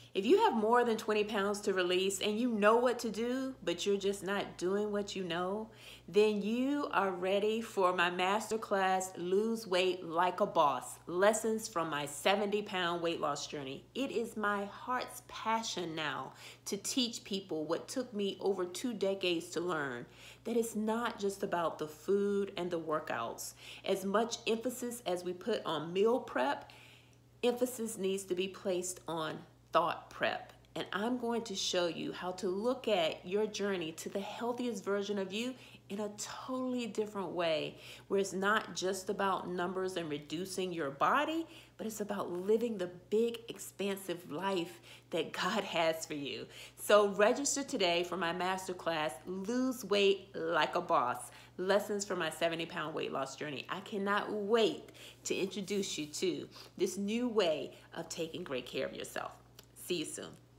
If you have more than 20 pounds to release and you know what to do, but you're just not doing what you know, then you are ready for my masterclass, Lose Weight Like a Boss, lessons from my 70-pound weight loss journey. It is my heart's passion now to teach people what took me over 2 decades to learn, that it's not just about the food and the workouts. As much emphasis as we put on meal prep, emphasis needs to be placed on thought prep. And I'm going to show you how to look at your journey to the healthiest version of you in a totally different way, where it's not just about numbers and reducing your body, but it's about living the big, expansive life that God has for you. So register today for my masterclass, Lose Weight Like a Boss, lessons from my 70-pound weight loss journey. I cannot wait to introduce you to this new way of taking great care of yourself. See you soon.